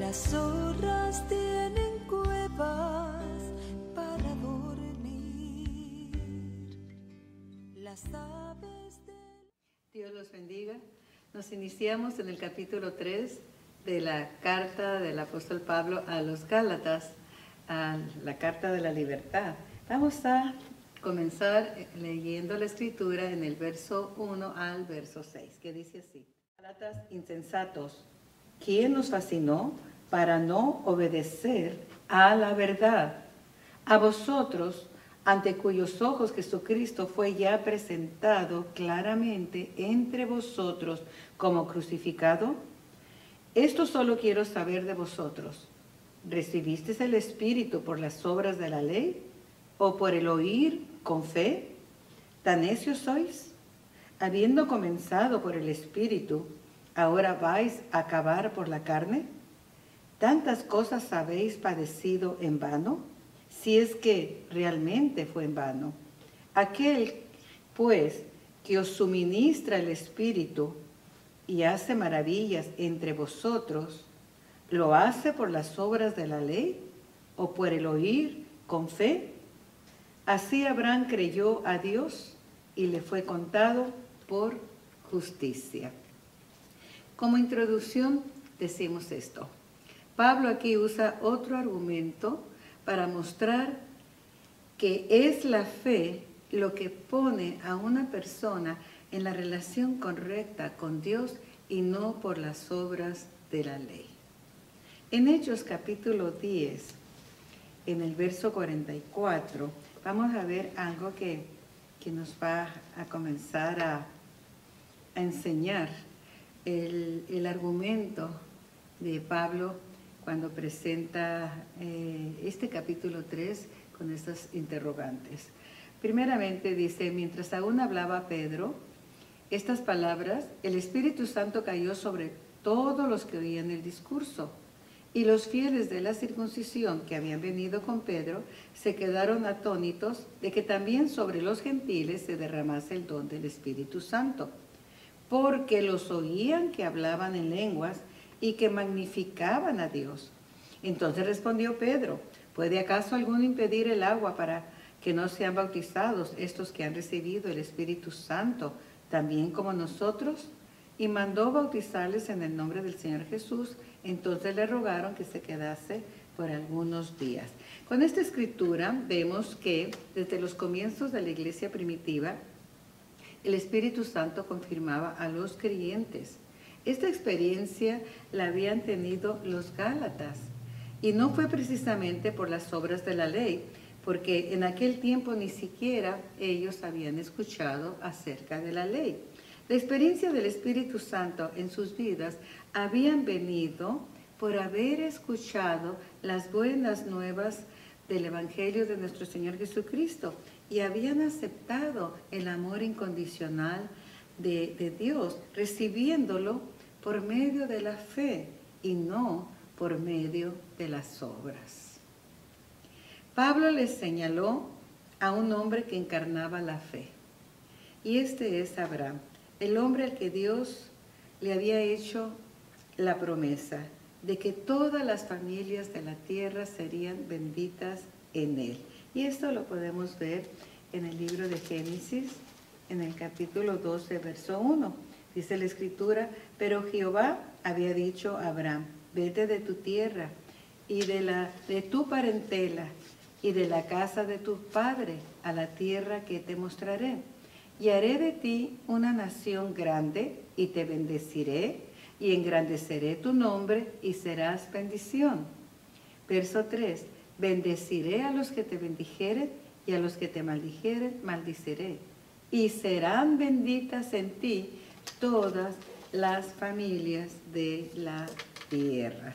Las zorras tienen cuevas para dormir. Las aves del... Dios los bendiga. Nos iniciamos en el capítulo 3 de la carta del apóstol Pablo a los Gálatas, a la carta de la libertad. Vamos a comenzar leyendo la escritura en el verso 1 al verso 6, que dice así: Gálatas insensatos, ¿quién nos fascinó para no obedecer a la verdad? A vosotros, ante cuyos ojos Jesucristo fue ya presentado claramente entre vosotros como crucificado. Esto solo quiero saber de vosotros: ¿recibisteis el Espíritu por las obras de la ley o por el oír con fe? ¿Tan necios sois? Habiendo comenzado por el Espíritu, ¿ahora vais a acabar por la carne? ¿Tantas cosas habéis padecido en vano? Si es que realmente fue en vano. Aquel, pues, que os suministra el Espíritu y hace maravillas entre vosotros, ¿lo hace por las obras de la ley o por el oír con fe? Así Abraham creyó a Dios y le fue contado por justicia. Como introducción decimos esto. Pablo aquí usa otro argumento para mostrar que es la fe lo que pone a una persona en la relación correcta con Dios y no por las obras de la ley. En Hechos capítulo 10, en el verso 44, vamos a ver algo que nos va a comenzar a enseñar el argumento de Pablo cuando presenta este capítulo 3 con estas interrogantes. Primeramente dice: mientras aún hablaba Pedro estas palabras, el Espíritu Santo cayó sobre todos los que oían el discurso. Y los fieles de la circuncisión que habían venido con Pedro se quedaron atónitos de que también sobre los gentiles se derramase el don del Espíritu Santo, porque los oían que hablaban en lenguas y que magnificaban a Dios. Entonces respondió Pedro: ¿puede acaso alguno impedir el agua para que no sean bautizados estos que han recibido el Espíritu Santo, también como nosotros? Y mandó bautizarles en el nombre del Señor Jesús. Entonces le rogaron que se quedase por algunos días. Con esta escritura vemos que desde los comienzos de la iglesia primitiva, el Espíritu Santo confirmaba a los creyentes. Esta experiencia la habían tenido los Gálatas, y no fue precisamente por las obras de la ley, porque en aquel tiempo ni siquiera ellos habían escuchado acerca de la ley. La experiencia del Espíritu Santo en sus vidas habían venido por haber escuchado las buenas nuevas del Evangelio de nuestro Señor Jesucristo y habían aceptado el amor incondicional de Dios, recibiéndolo por medio de la fe y no por medio de las obras. Pablo les señaló a un hombre que encarnaba la fe, y este es Abraham, el hombre al que Dios le había hecho la promesa de que todas las familias de la tierra serían benditas en él. Y esto lo podemos ver en el libro de Génesis, en el capítulo 12, verso 1. Dice la Escritura: pero Jehová había dicho a Abraham: vete de tu tierra y de tu parentela y de la casa de tu padre a la tierra que te mostraré. Y haré de ti una nación grande, y te bendeciré, y engrandeceré tu nombre, y serás bendición. Verso 3, bendeciré a los que te bendijeren, y a los que te maldijeren, maldiciré. Y serán benditas en ti todas las familias de la tierra.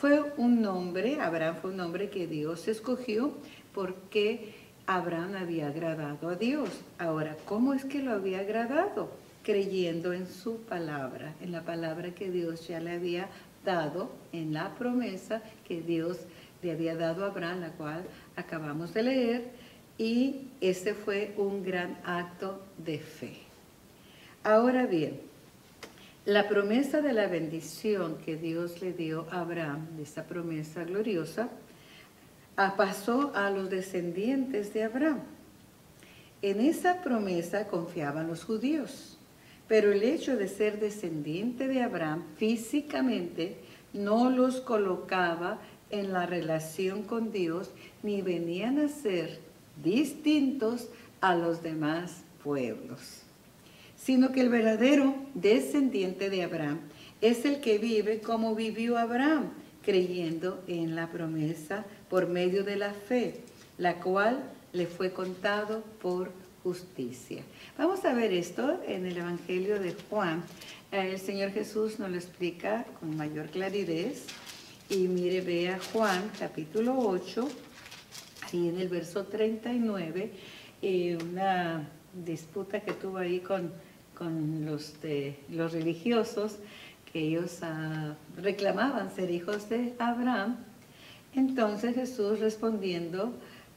Abraham fue un hombre que Dios escogió porque Abraham había agradado a Dios. Ahora, ¿cómo es que lo había agradado? Creyendo en su palabra, en la palabra que Dios ya le había dado, en la promesa que Dios le había dado a Abraham, la cual acabamos de leer, y ese fue un gran acto de fe. Ahora bien, La promesa de la bendición que Dios le dio a Abraham, esa promesa gloriosa, pasó a los descendientes de Abraham. En esa promesa confiaban los judíos, pero el hecho de ser descendiente de Abraham físicamente no los colocaba en la relación con Dios, ni venían a ser distintos a los demás pueblos, sino que el verdadero descendiente de Abraham es el que vive como vivió Abraham, creyendo en la promesa por medio de la fe, la cual le fue contado por justicia. Vamos a ver esto en el Evangelio de Juan. El Señor Jesús nos lo explica con mayor claridad. Y mire, vea Juan capítulo 8, ahí en el verso 39, una disputa que tuvo ahí con los religiosos, que ellos reclamaban ser hijos de Abraham. Entonces Jesús respondiendo,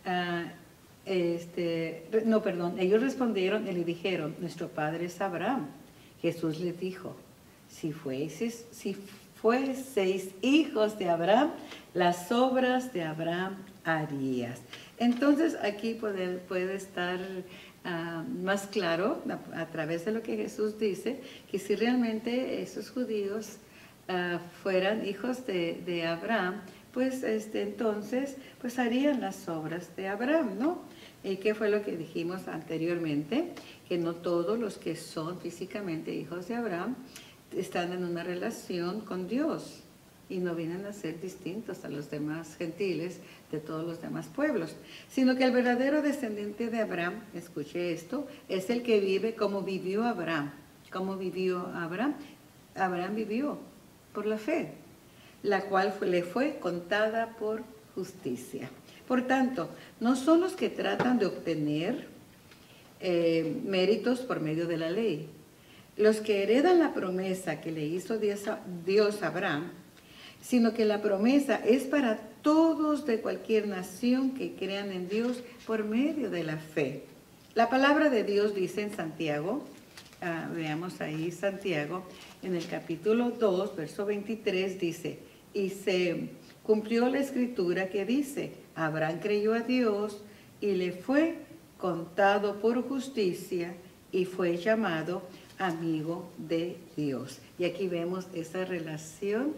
ellos respondieron y le dijeron, nuestro padre es Abraham. Jesús les dijo, si fueseis hijos de Abraham, las obras de Abraham harías. Entonces aquí puede estar más claro a través de lo que Jesús dice, que si realmente esos judíos fueran hijos de Abraham, pues entonces pues harían las obras de Abraham, ¿no? ¿Y qué fue lo que dijimos anteriormente? Que no todos los que son físicamente hijos de Abraham están en una relación con Dios y no vienen a ser distintos a los demás gentiles de todos los demás pueblos, sino que el verdadero descendiente de Abraham, escuche esto, es el que vive como vivió Abraham. ¿Cómo vivió Abraham? Abraham vivió por la fe, la cual le fue contada por justicia. Por tanto, no son los que tratan de obtener méritos por medio de la ley, los que heredan la promesa que le hizo Dios a Abraham, sino que la promesa es para todos de cualquier nación que crean en Dios por medio de la fe. La palabra de Dios dice en Santiago, veamos ahí Santiago, en el capítulo 2, verso 23, dice, y se cumplió la escritura que dice, Abraham creyó a Dios y le fue contado por justicia y fue llamado amigo de Dios. Y aquí vemos esa relación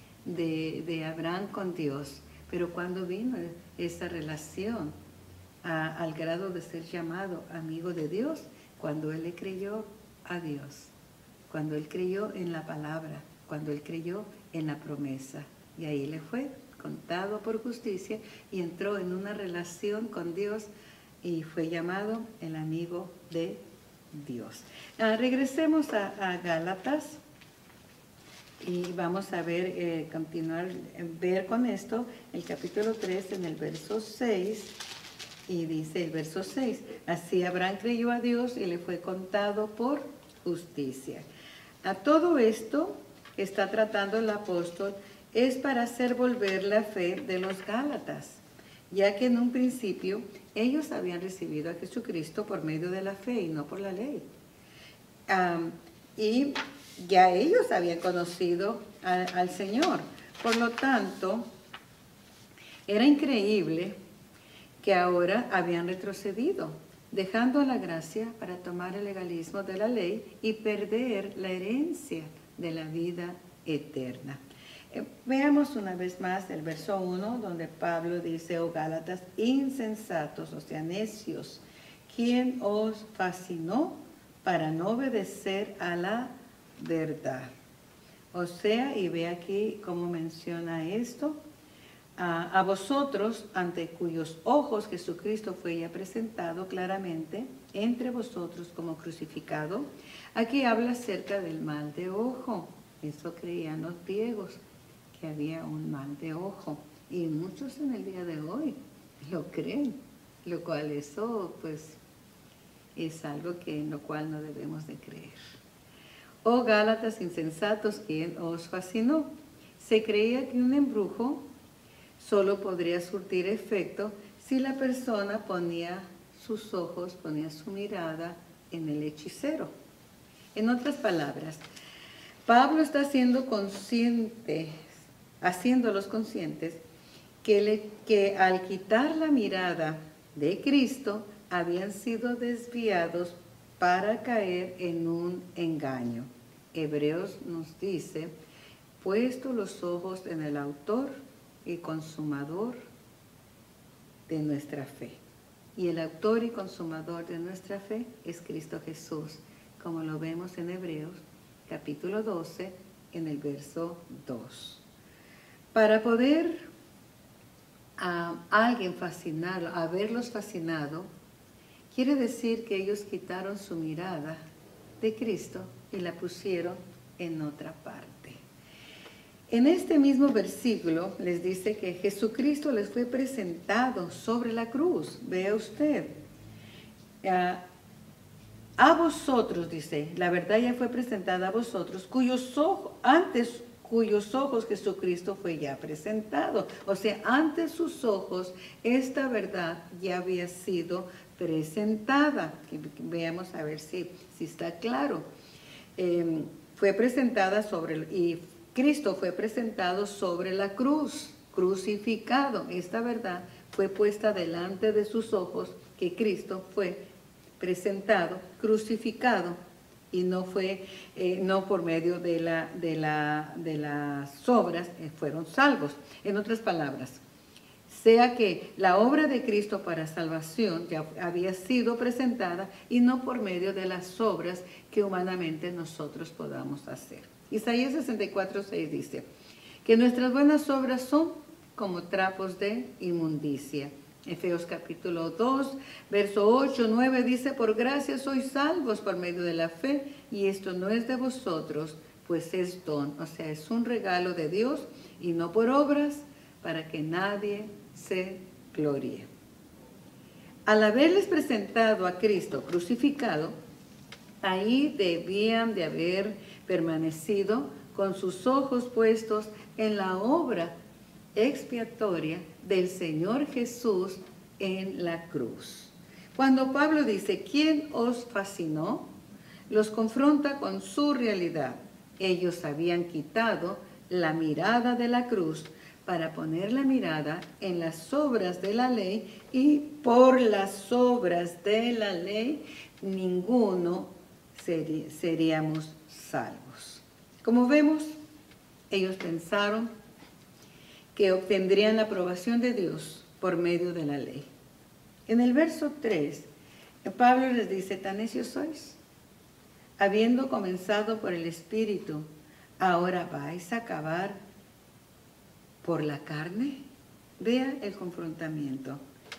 de Abraham con Dios. Pero ¿cuándo vino esa relación al grado de ser llamado amigo de Dios? Cuando él le creyó a Dios, cuando él creyó en la palabra, cuando él creyó en la promesa. Y ahí le fue contado por justicia y entró en una relación con Dios y fue llamado el amigo de Dios. Regresemos a Gálatas y vamos a ver, ver con esto el capítulo 3 en el verso 6, y dice el verso 6, así Abraham creyó a Dios y le fue contado por justicia. A todo esto que está tratando el apóstol es para hacer volver la fe de los Gálatas, ya que en un principio ellos habían recibido a Jesucristo por medio de la fe y no por la ley. Y ya ellos habían conocido al Señor. Por lo tanto, era increíble que ahora habían retrocedido, dejando la gracia para tomar el legalismo de la ley y perder la herencia de la vida eterna. Veamos una vez más el verso 1, donde Pablo dice, oh Gálatas, insensatos, o sea, necios, ¿quién os fascinó para no obedecer a la verdad? O sea, y ve aquí cómo menciona esto, a vosotros, ante cuyos ojos Jesucristo fue ya presentado claramente entre vosotros como crucificado. Aquí habla acerca del mal de ojo. Eso creían los griegos, que había un mal de ojo. Y muchos en el día de hoy lo creen, lo cual eso pues es algo en lo cual no debemos de creer. Oh Gálatas insensatos, ¿quién os fascinó? Se creía que un embrujo solo podría surtir efecto si la persona ponía sus ojos, ponía su mirada en el hechicero. En otras palabras, Pablo está haciéndolos conscientes que al quitar la mirada de Cristo habían sido desviados para caer en un engaño. Hebreos nos dice, puesto los ojos en el autor y consumador de nuestra fe. Y el autor y consumador de nuestra fe es Cristo Jesús, como lo vemos en Hebreos capítulo 12, en el verso 2. Para poder a alguien fascinarlo, haberlos fascinado, quiere decir que ellos quitaron su mirada de Cristo y la pusieron en otra parte. En este mismo versículo les dice que Jesucristo les fue presentado sobre la cruz. Vea usted. A vosotros, dice, la verdad ya fue presentada a vosotros, cuyos ojos Jesucristo fue ya presentado. O sea, ante sus ojos esta verdad ya había sido presentada. Veamos a ver si está claro. Fue presentada y Cristo fue presentado sobre la cruz, crucificado. Esta verdad fue puesta delante de sus ojos, que Cristo fue presentado, crucificado, y no fue no por medio de las obras fueron salvos. En otras palabras, sea que la obra de Cristo para salvación ya había sido presentada y no por medio de las obras que humanamente nosotros podamos hacer. Isaías 64:6 dice que nuestras buenas obras son como trapos de inmundicia. Efesios capítulo 2, verso 8, 9 dice, por gracia sois salvos por medio de la fe, y esto no es de vosotros, pues es don, o sea, es un regalo de Dios, y no por obras, para que nadie se gloríe. Al haberles presentado a Cristo crucificado, ahí debían de haber permanecido con sus ojos puestos en la obra expiatoria del Señor Jesús en la cruz. Cuando Pablo dice, ¿quién os fascinó?, los confronta con su realidad. Ellos habían quitado la mirada de la cruz para poner la mirada en las obras de la ley, y por las obras de la ley ninguno seríamos salvos. Como vemos, ellos pensaron que obtendrían la aprobación de Dios por medio de la ley. En el verso 3, Pablo les dice, tan necios sois, habiendo comenzado por el Espíritu, ¿ahora vais a acabar por la carne? Vea el confrontamiento.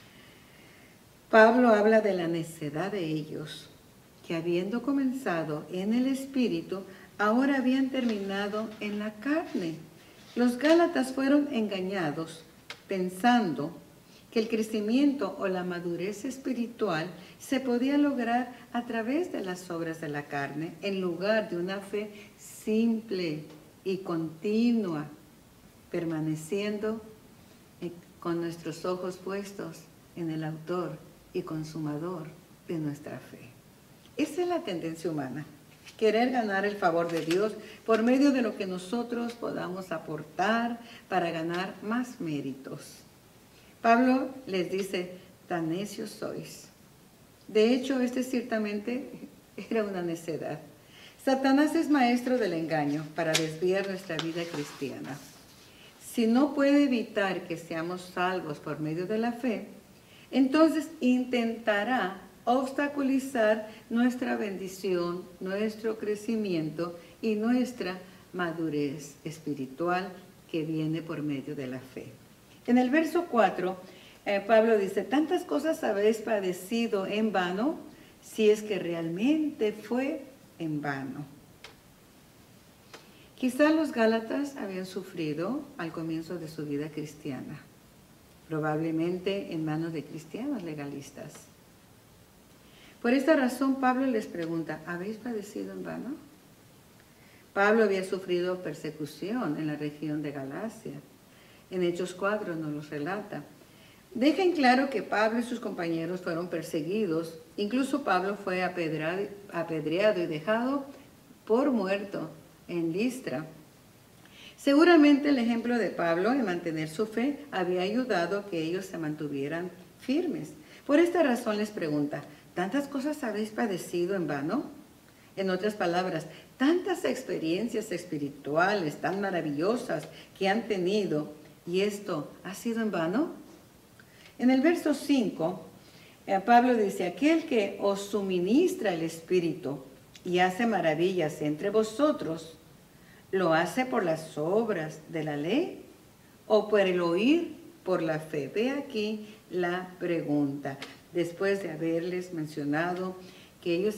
Pablo habla de la necedad de ellos, que habiendo comenzado en el Espíritu, ahora habían terminado en la carne. Los Gálatas fueron engañados pensando que el crecimiento o la madurez espiritual se podía lograr a través de las obras de la carne, en lugar de una fe simple y continua, permaneciendo con nuestros ojos puestos en el autor y consumador de nuestra fe. Esa es la tendencia humana. Querer ganar el favor de Dios por medio de lo que nosotros podamos aportar para ganar más méritos. Pablo les dice, tan necios sois. De hecho, ciertamente era una necedad. Satanás es maestro del engaño para desviar nuestra vida cristiana. Si no puede evitar que seamos salvos por medio de la fe, entonces intentará obstaculizar nuestra bendición, nuestro crecimiento y nuestra madurez espiritual que viene por medio de la fe. En el verso 4, Pablo dice, tantas cosas habéis padecido en vano, si es que realmente fue en vano. Quizá los Gálatas habían sufrido al comienzo de su vida cristiana, probablemente en manos de cristianos legalistas. Por esta razón, Pablo les pregunta, ¿habéis padecido en vano? Pablo había sufrido persecución en la región de Galacia. En Hechos 4 nos los relata. Dejen claro que Pablo y sus compañeros fueron perseguidos. Incluso Pablo fue apedreado y dejado por muerto en Listra. Seguramente el ejemplo de Pablo en mantener su fe había ayudado a que ellos se mantuvieran firmes. Por esta razón les pregunta, ¿tantas cosas habéis padecido en vano? En otras palabras, tantas experiencias espirituales tan maravillosas que han tenido, ¿y esto ha sido en vano? En el verso 5, Pablo dice, aquel que os suministra el Espíritu y hace maravillas entre vosotros, ¿lo hace por las obras de la ley o por el oír por la fe? Ve aquí la pregunta. Después de haberles mencionado que ellos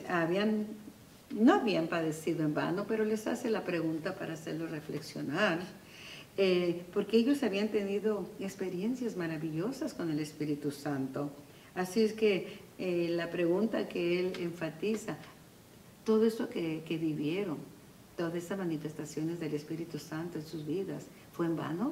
no habían padecido en vano, pero les hace la pregunta para hacerlos reflexionar, porque ellos habían tenido experiencias maravillosas con el Espíritu Santo. Así es que la pregunta que él enfatiza, todo eso que vivieron, todas esas manifestaciones del Espíritu Santo en sus vidas, ¿fue en vano?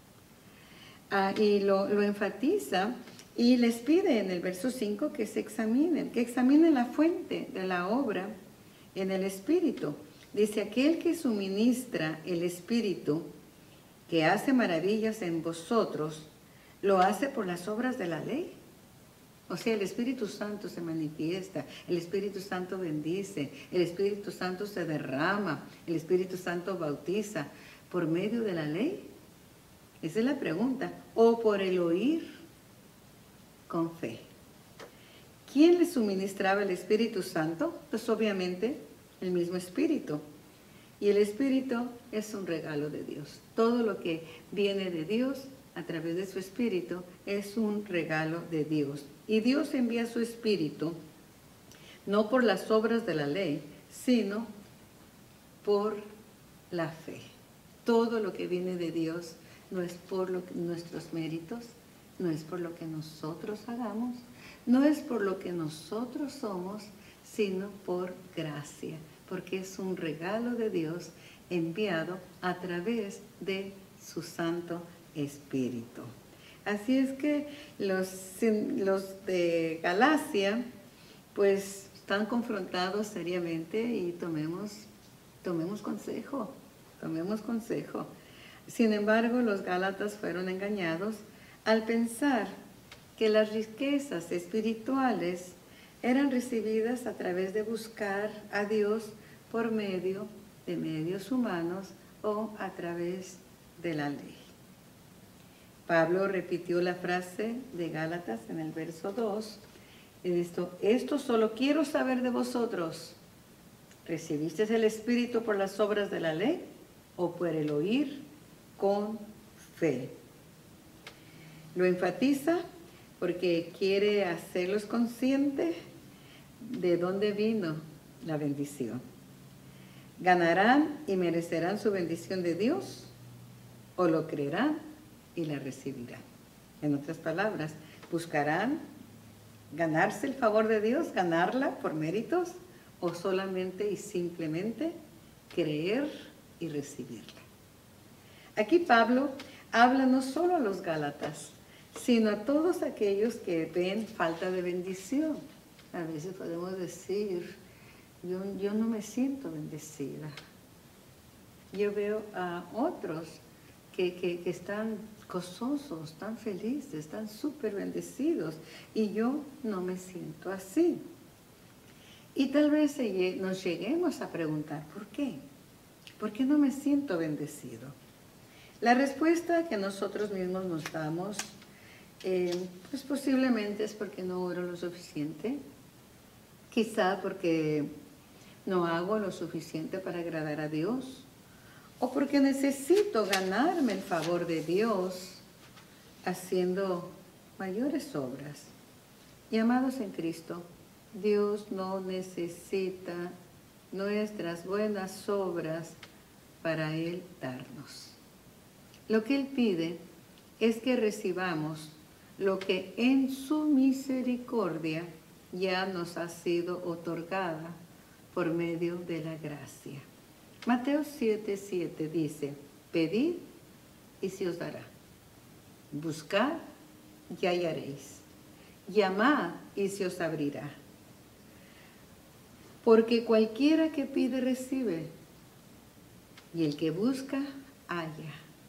Y lo enfatiza y les pide en el verso 5 que se examinen, que examinen la fuente de la obra en el Espíritu. Dice, aquel que suministra el Espíritu, que hace maravillas en vosotros, ¿lo hace por las obras de la ley? O sea, el Espíritu Santo se manifiesta, el Espíritu Santo bendice, el Espíritu Santo se derrama, el Espíritu Santo bautiza por medio de la ley. Esa es la pregunta. O por el oír con fe. ¿Quién le suministraba el Espíritu Santo? Pues obviamente el mismo Espíritu. Y el Espíritu es un regalo de Dios. Todo lo que viene de Dios a través de su Espíritu es un regalo de Dios. Y Dios envía su Espíritu no por las obras de la ley, sino por la fe. Todo lo que viene de Dios no es por nuestros méritos, no es por lo que nosotros hagamos, no es por lo que nosotros somos, sino por gracia, porque es un regalo de Dios enviado a través de su Santo Espíritu. Así es que los de Galacia pues están confrontados seriamente y tomemos consejo. Sin embargo, los gálatas fueron engañados al pensar que las riquezas espirituales eran recibidas a través de buscar a Dios por medio de medios humanos o a través de la ley. Pablo repitió la frase de Gálatas en el verso 2, y esto solo quiero saber de vosotros. ¿Recibisteis el Espíritu por las obras de la ley o por el oír con fe? Lo enfatiza porque quiere hacerlos conscientes de dónde vino la bendición. ¿Ganarán y merecerán su bendición de Dios o lo creerán y la recibirán? En otras palabras, ¿buscarán ganarse el favor de Dios, ganarla por méritos, o solamente y simplemente creer y recibirla? Aquí Pablo habla no solo a los gálatas, sino a todos aquellos que ven falta de bendición. A veces podemos decir, yo no me siento bendecida. Yo veo a otros que están gozosos, están felices, están súper bendecidos, y yo no me siento así. Y tal vez nos lleguemos a preguntar, ¿por qué? ¿Por qué no me siento bendecido? La respuesta que nosotros mismos nos damos, pues posiblemente es porque no oro lo suficiente, quizá porque no hago lo suficiente para agradar a Dios, o porque necesito ganarme el favor de Dios haciendo mayores obras. Y amados en Cristo, Dios no necesita nuestras buenas obras para Él darnos. Lo que Él pide es que recibamos lo que en su misericordia ya nos ha sido otorgada por medio de la gracia. Mateo 7:7 dice, pedid y se os dará. Buscad y hallaréis. Llamad y se os abrirá. Porque cualquiera que pide recibe, Y el que busca, halla.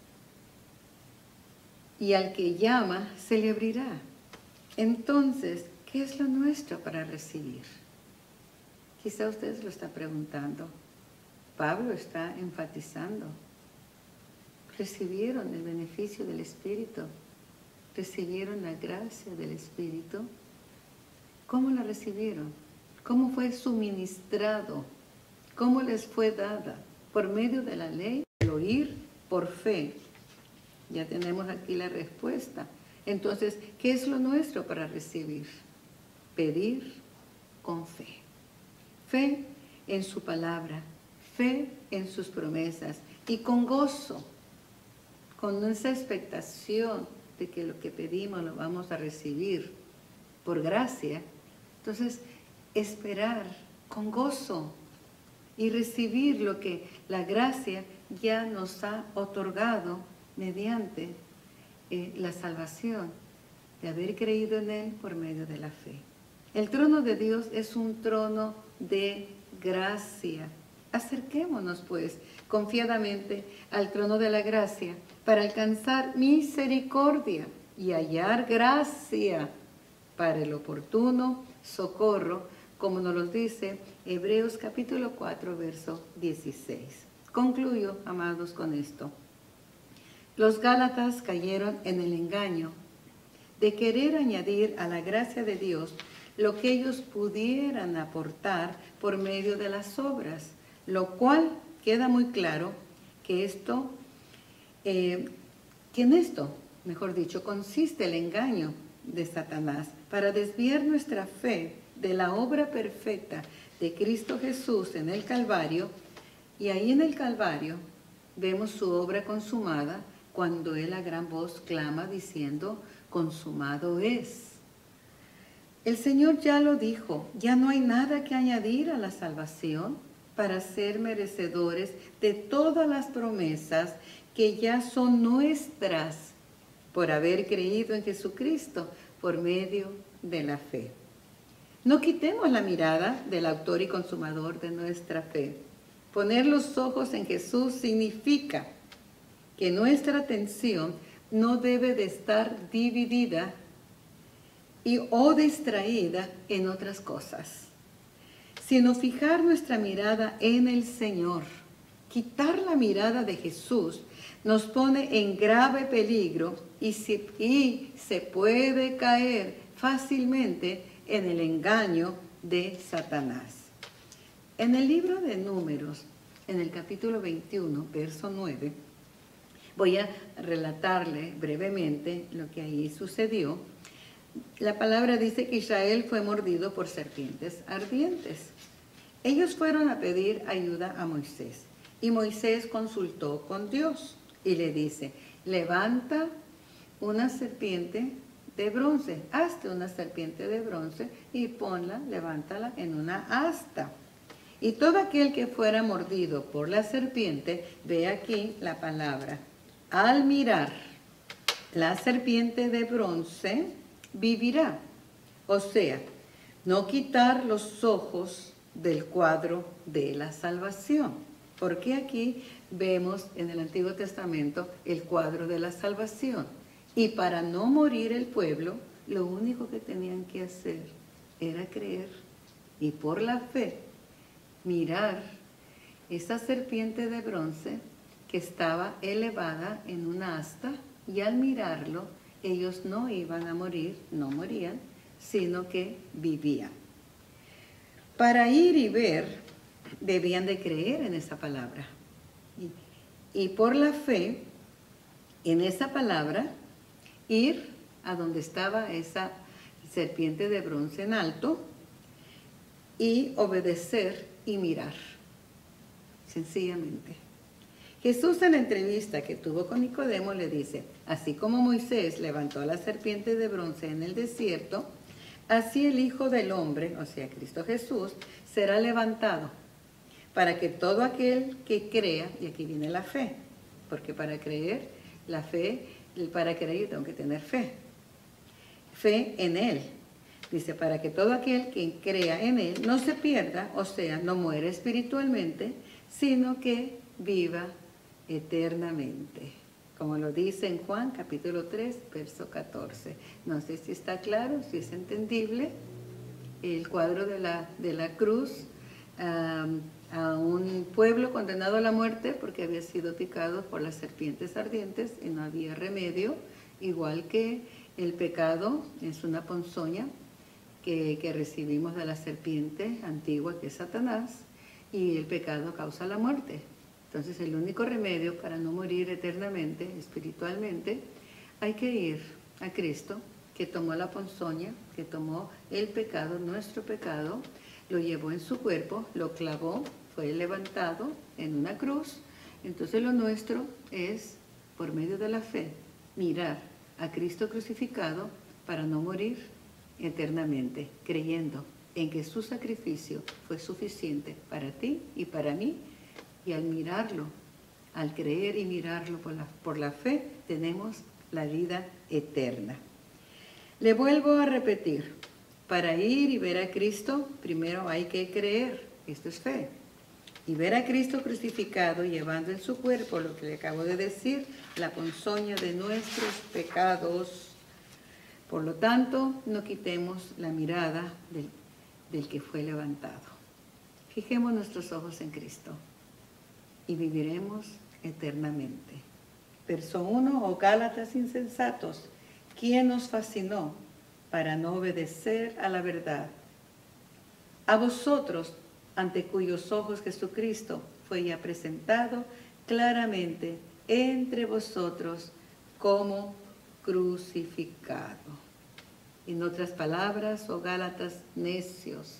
Y al que llama, se le abrirá. Entonces, ¿qué es lo nuestro para recibir? Quizá usted se lo está preguntando. Pablo está enfatizando. Recibieron el beneficio del Espíritu. Recibieron la gracia del Espíritu. ¿Cómo la recibieron? ¿Cómo fue suministrado? ¿Cómo les fue dada? Por medio de la ley, el oír por fe. Ya tenemos aquí la respuesta. Entonces, ¿qué es lo nuestro para recibir? Pedir con fe. Fe en su palabra, fe en sus promesas y con gozo, con esa expectación de que lo que pedimos lo vamos a recibir por gracia. Entonces, esperar con gozo y recibir lo que la gracia ya nos ha otorgado mediante la salvación, de haber creído en Él por medio de la fe. El trono de Dios es un trono de gracia. Acerquémonos, pues, confiadamente al trono de la gracia para alcanzar misericordia y hallar gracia para el oportuno socorro, como nos lo dice Hebreos capítulo 4, verso 16. Concluyo, amados, con esto. Los Gálatas cayeron en el engaño de querer añadir a la gracia de Dios lo que ellos pudieran aportar por medio de las obras, lo cual queda muy claro que en esto, mejor dicho, consiste el engaño de Satanás para desviar nuestra fe de la obra perfecta de Cristo Jesús en el Calvario, y ahí en el Calvario vemos su obra consumada cuando Él a gran voz clama diciendo, consumado es. El Señor ya lo dijo, ya no hay nada que añadir a la salvación para ser merecedores de todas las promesas que ya son nuestras por haber creído en Jesucristo por medio de la fe. No quitemos la mirada del autor y consumador de nuestra fe. Poner los ojos en Jesús significa que nuestra atención no debe de estar dividida o distraída en otras cosas, sino fijar nuestra mirada en el Señor. Quitar la mirada de Jesús nos pone en grave peligro y se puede caer fácilmente en el engaño de Satanás. En el libro de Números, en el capítulo 21, verso 9, voy a relatarle brevemente lo que ahí sucedió. La palabra dice que Israel fue mordido por serpientes ardientes. Ellos fueron a pedir ayuda a Moisés y Moisés consultó con Dios y le dice, levanta una serpiente de bronce, hazte una serpiente de bronce y ponla, levántala en una asta. Y todo aquel que fuera mordido por la serpiente, ve aquí la palabra, al mirar la serpiente de bronce, vivirá. O sea, no quitar los ojos del cuadro de la salvación. Porque aquí vemos en el Antiguo Testamento el cuadro de la salvación. Y para no morir el pueblo, lo único que tenían que hacer era creer y por la fe mirar esa serpiente de bronce que estaba elevada en una asta, y al mirarlo ellos no iban a morir, no morían, sino que vivían. Para ir y ver, debían de creer en esa palabra. Y por la fe, en esa palabra, ir a donde estaba esa serpiente de bronce en alto y obedecer y mirar, sencillamente. Jesús en la entrevista que tuvo con Nicodemo le dice, así como Moisés levantó la serpiente de bronce en el desierto, así el Hijo del Hombre, o sea, Cristo Jesús, será levantado, para que todo aquel que crea, y aquí viene la fe, porque para creer, la fe, para creer yo tengo que tener fe. Fe en Él. Dice, para que todo aquel que crea en Él no se pierda, o sea, no muere espiritualmente, sino que viva eternamente. Como lo dice en Juan capítulo 3, verso 14. No sé si está claro, si es entendible el cuadro de la cruz a un pueblo condenado a la muerte porque había sido picado por las serpientes ardientes y no había remedio, igual que el pecado es una ponzoña que recibimos de la serpiente antigua que es Satanás, y el pecado causa la muerte. Entonces el único remedio para no morir eternamente, espiritualmente, hay que ir a Cristo, que tomó la ponzoña, que tomó el pecado, nuestro pecado, lo llevó en su cuerpo, lo clavó, fue levantado en una cruz. Entonces lo nuestro es, por medio de la fe, mirar a Cristo crucificado para no morir eternamente, creyendo en que su sacrificio fue suficiente para ti y para mí. Y al mirarlo, al creer y mirarlo por la fe, tenemos la vida eterna. Le vuelvo a repetir, para ir y ver a Cristo, primero hay que creer, esto es fe. Y ver a Cristo crucificado, llevando en su cuerpo, lo que le acabo de decir, la ponzoña de nuestros pecados. Por lo tanto, no quitemos la mirada del que fue levantado. Fijemos nuestros ojos en Cristo y viviremos eternamente. Verso 1, oh Gálatas insensatos, ¿quién os fascinó para no obedecer a la verdad? A vosotros, ante cuyos ojos Jesucristo fue ya presentado claramente entre vosotros como crucificado. En otras palabras, oh Gálatas necios,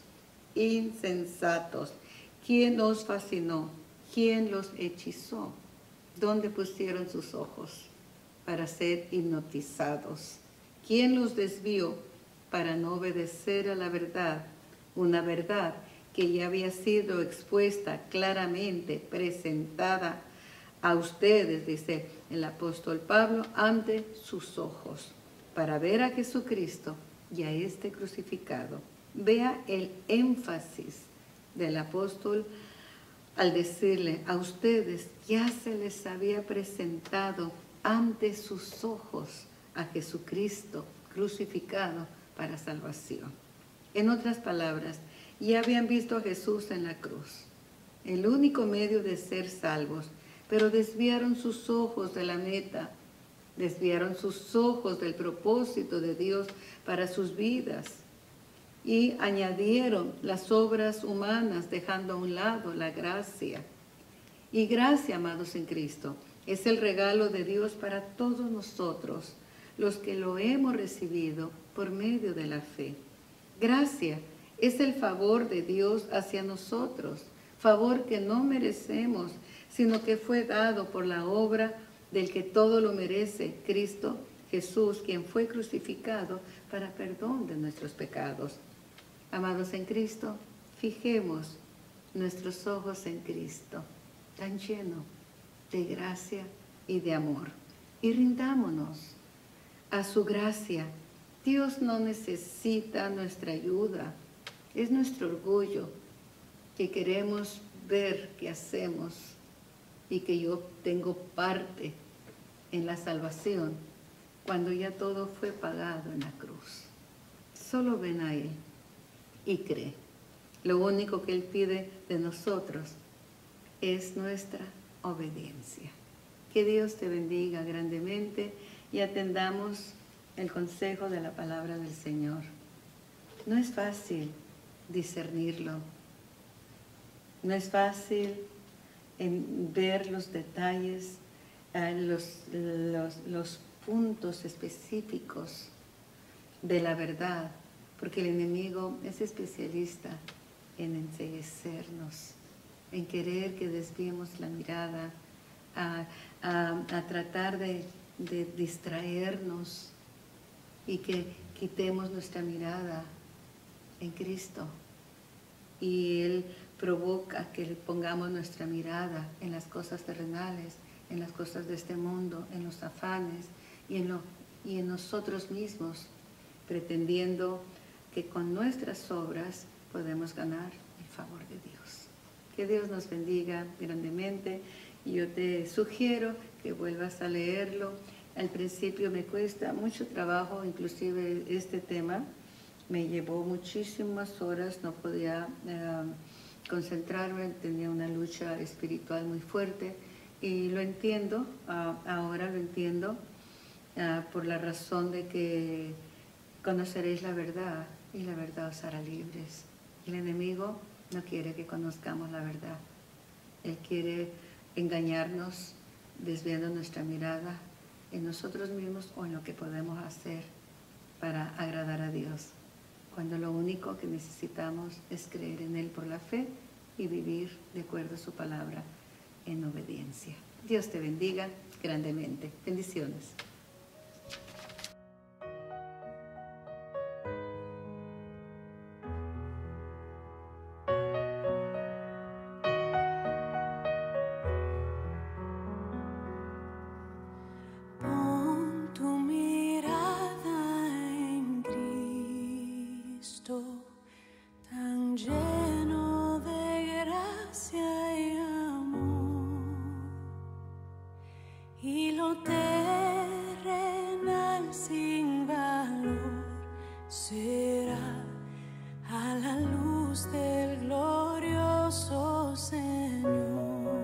insensatos, ¿quién os fascinó? ¿Quién los hechizó? ¿Dónde pusieron sus ojos para ser hipnotizados? ¿Quién los desvió para no obedecer a la verdad? Una verdad que ya había sido expuesta claramente, presentada a ustedes, dice el apóstol Pablo, ante sus ojos, para ver a Jesucristo y a este crucificado. Vea el énfasis del apóstol al decirle, a ustedes ya se les había presentado ante sus ojos a Jesucristo crucificado para salvación. En otras palabras, ya habían visto a Jesús en la cruz, el único medio de ser salvos, pero desviaron sus ojos de la meta, desviaron sus ojos del propósito de Dios para sus vidas y añadieron las obras humanas, dejando a un lado la gracia. Y gracia, amados en Cristo, es el regalo de Dios para todos nosotros, los que lo hemos recibido por medio de la fe. Gracia es el favor de Dios hacia nosotros, favor que no merecemos, sino que fue dado por la obra del que todo lo merece, Cristo Jesús, quien fue crucificado para perdón de nuestros pecados. Amados en Cristo, fijemos nuestros ojos en Cristo, tan lleno de gracia y de amor, y rindámonos a su gracia. Dios no necesita nuestra ayuda, es nuestro orgullo que queremos ver qué hacemos y que yo tengo parte en la salvación cuando ya todo fue pagado en la cruz. Solo ven a Él y cree. Lo único que Él pide de nosotros es nuestra obediencia. Que Dios te bendiga grandemente y atendamos el consejo de la palabra del Señor. No es fácil discernirlo. No es fácil ver los detalles, los puntos específicos de la verdad, porque el enemigo es especialista en enceguecernos, en querer que desviemos la mirada, a tratar de distraernos y que quitemos nuestra mirada en Cristo. Y Él provoca que pongamos nuestra mirada en las cosas terrenales, en las cosas de este mundo, en los afanes y en nosotros mismos, pretendiendo que con nuestras obras podemos ganar el favor de Dios. Que Dios nos bendiga grandemente Yo te sugiero que vuelvas a leerlo. Al principio me cuesta mucho trabajo, inclusive este tema me llevó muchísimas horas, no podía concentrarme, tenía una lucha espiritual muy fuerte y lo entiendo, ahora lo entiendo por la razón de que conoceréis la verdad y la verdad os hará libres. El enemigo no quiere que conozcamos la verdad. Él quiere engañarnos, desviando nuestra mirada en nosotros mismos o en lo que podemos hacer para agradar a Dios, cuando lo único que necesitamos es creer en Él por la fe y vivir de acuerdo a su palabra en obediencia. Dios te bendiga grandemente. Bendiciones. Pon tu mirada en Cristo, tan lleno de gracia y amor, y lo terrenal sin valor será a la luz del glorioso Señor.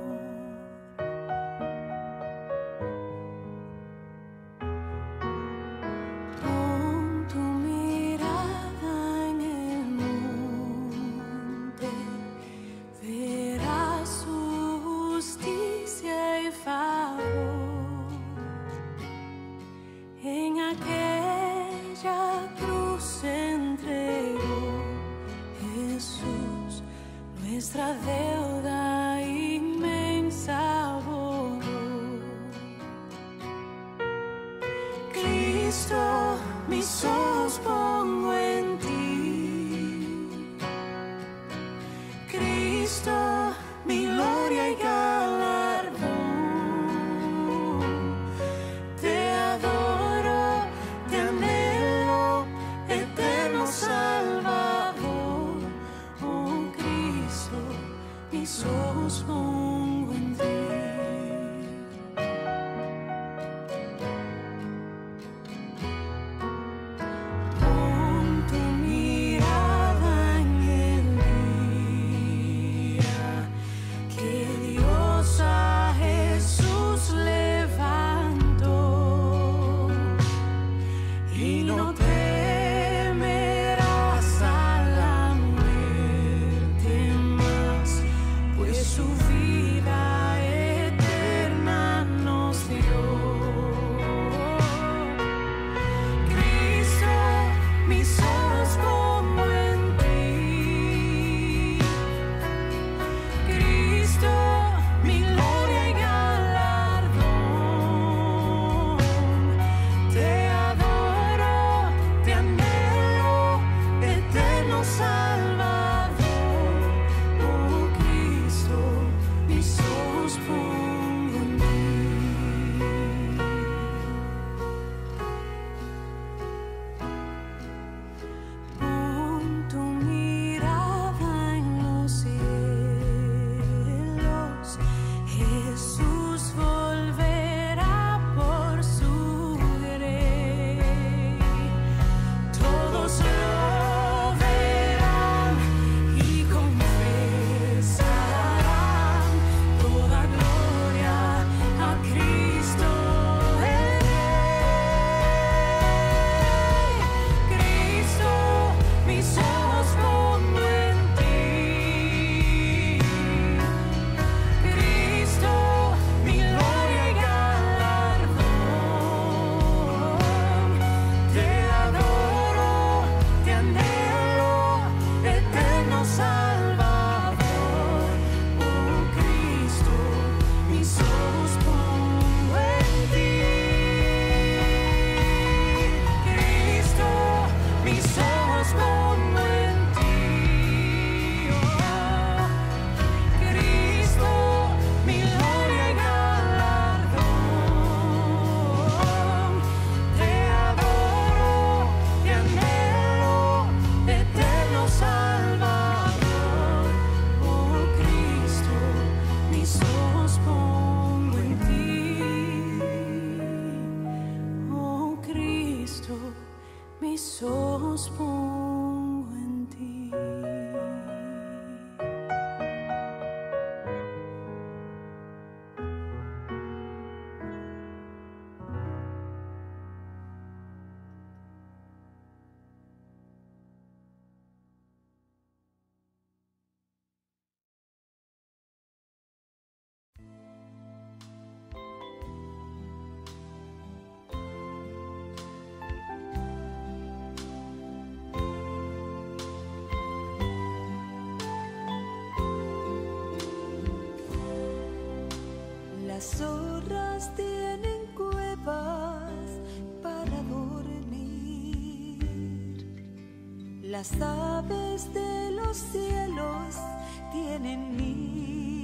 Pon tu mirada en el monte, verás su justicia y favor. En aquella cruz se entregó Jesús, nuestra deuda inmensa borró. Cristo, mis ojos pongo en ti. Cristo, mi gloria y galardón. Te adoro, te anhelo, eterno Salvador. Oh Cristo, mis ojos pongo en ti. Las zorras tienen cuevas para dormir. Las aves de los cielos tienen nidos.